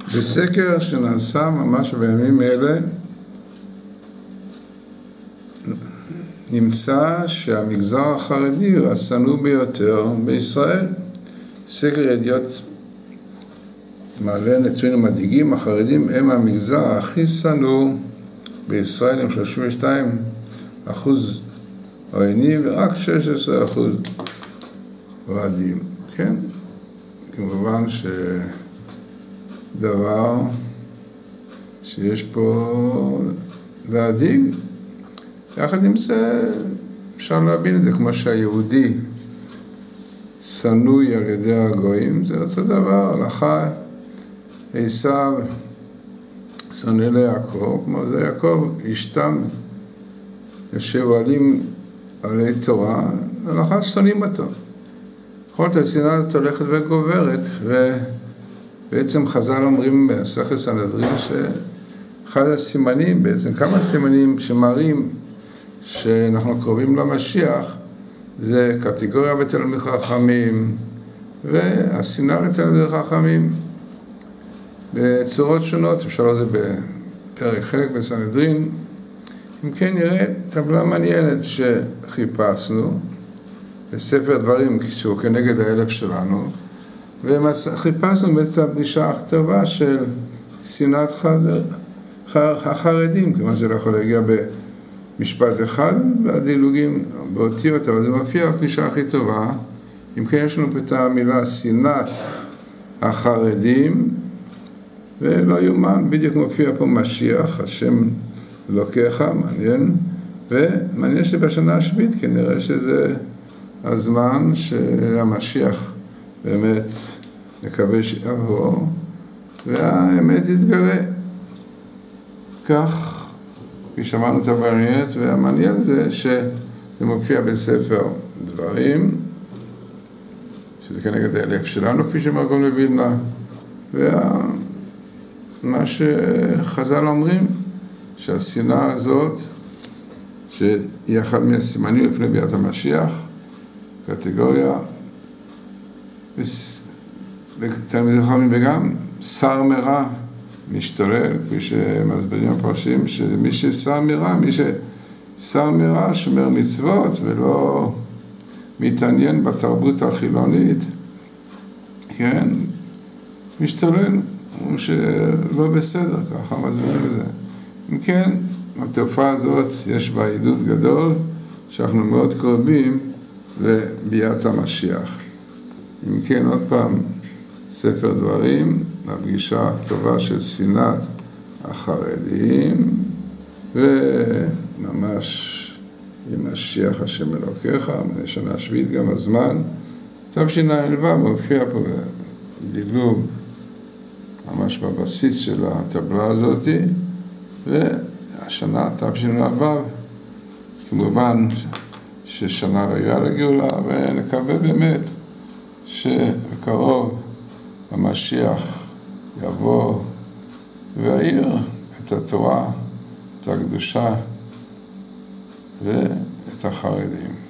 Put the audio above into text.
בסקר שנעשה ממש בימים אלה, נמצא שהמגזר החרדי הוא השנוא ביותר בישראל. סקר ידיעות מעלה נתונים מדאיגים, החרדים הם המגזר הכי שנוא בישראל עם 32% עוינים ורק 16% אוהדים. כן? כמובן שדבר שיש פה להדאיג. יחד עם זה אפשר להבין את זה, כמו שהיהודי שנוי על ידי הגויים, זה אותו דבר, הלכה עשיו שונא ליעקב, כמו זה יעקב ישתם יושב אוהלים עלי תורה, הלכה שונאים אותו. בכל זאת השנאה הזאת הולכת וגוברת, ובעצם חז"ל אומרים במסכת סנהדרין שאחד הסימנים, בעצם כמה סימנים שמראים שאנחנו קרובים למשיח, זה קטגוריה בתלמידי חכמים והשנאה לתלמידי חכמים בצורות שונות. אפשר לזה בפרק חלק בסנהדרין. אם כן, נראה טבלה מעניינת שחיפשנו בספר דברים שהוא כנגד האלף שלנו, וחיפשנו בעצם הפגישה הכתובה של שנאת החרדים, כלומר זה לא יכול להגיע במשפט אחד והדילוגים באותיות, אבל זה מופיע בפגישה הכי טובה. אם כן, יש לנו פה את המילה שנאת החרדים, ולא יאומן, בדיוק מופיע פה משיח, השם אלוקיך, מעניין, ומעניין שבשנה השביעית כנראה שזה הזמן שהמשיח באמת נקווה שיבוא, והאמת יתגלה. כך, כפי שמענו את המעניינת, והמעניין זה שזה מופיע בספר דברים, שזה כנגד האלף שלנו, כפי שמרגום לוילנה, ומה שחז"ל אומרים, שהשנאה הזאת, שהיא אחד מהסימנים לפני ביאת המשיח, קטגוריה, ותלמידי חכמים וגם שר מרע משתולל, כפי שמסבירים הפרשים, שמי ששר מרע שומר מצוות ולא מתעניין בתרבות החילונית, כן, משתולל, הוא שלא בסדר, ככה מסבירים את זה. אם כן, התופעה הזאת יש בה עדות גדול, שאנחנו מאוד קרובים לביאת המשיח. אם כן, עוד פעם, ספר דברים, הפגישה הטובה של שנאת החרדים, וממש עם משיח השם אלוקיך, מהשנה השביעית גם הזמן. תשע"ו מופיע פה דילוג ממש בבסיס של הטבלה הזאת, והשנה תשע"ו, כמובן ששנה ראויה לגאולה, ונקווה באמת שבקרוב המשיח יבוא ויעיר את התורה, את הקדושה ואת החרדים.